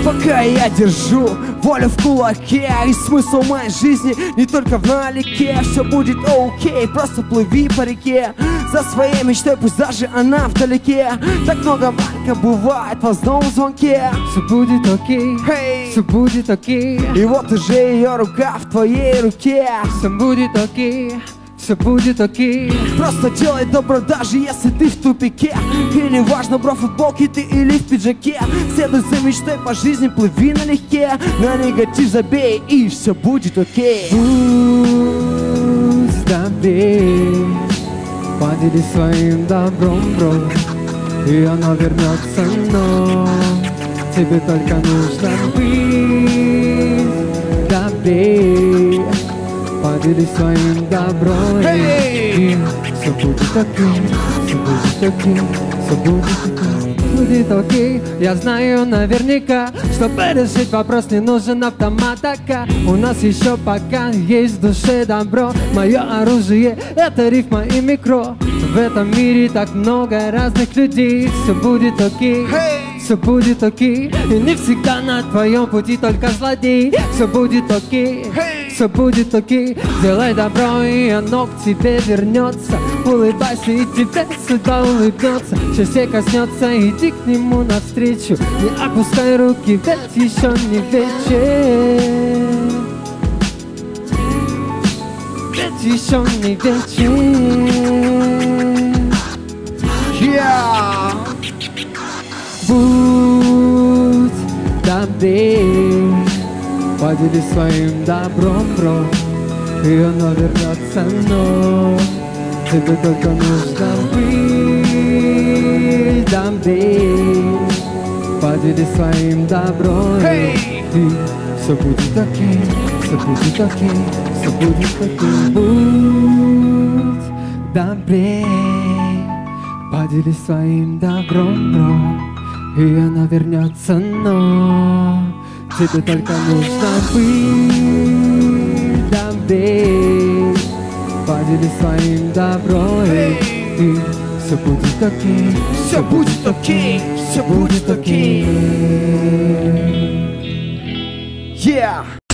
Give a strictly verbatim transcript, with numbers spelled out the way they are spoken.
Пока я держу волю в кулаке, и смысл моей жизни не только в налике. Все будет окей, просто плыви по реке за своей мечтой, пусть даже она вдалеке. Так много маленько бывает в одном звонке. Все будет окей, Hey! все будет окей, И вот уже ее рука в твоей руке. все будет окей, все будет окей. Просто делай добро, даже если ты в тупике. И не важно, бро, в футболке ты или в пиджаке. Следуй за мечтой по жизни, плыви налегке. На негатив забей, и все будет окей. Будь добрей, поделись своим добром, бро, и оно вернется, но тебе только нужно быть добрей. Поделись своим добром, Hey! и все будет окей, все будет окей, все будет окей, будет окей. Я знаю наверняка, чтобы решить вопрос, не нужен автоматака. У нас еще пока есть в душе добро. Мое оружие — это рифма и микро. В этом мире так много разных людей. Все будет окей, Hey! все будет окей, и не всегда на твоем пути только злодей. Все будет окей, Hey! все будет окей. Делай добро, и оно к тебе вернется. Улыбайся, и тебе судьба улыбнется. Счастье коснется, иди к нему навстречу. Не опускай руки, ведь еще не вечер. Ведь еще не вечер. Yeah! Будь добрей, поделись своим добром, бро, и оно вернется, но тебе только нужно быть добрей. Поделись своим добром, Hey! и все будет окей, все будет окей, все будет окей. Будь добрей, поделись своим добром, бро, и она вернется, но тебе только нужно быть добрей. Поделись своим добром, Hey! и все будет окей, Все будет окей, все будет окей. Yeah!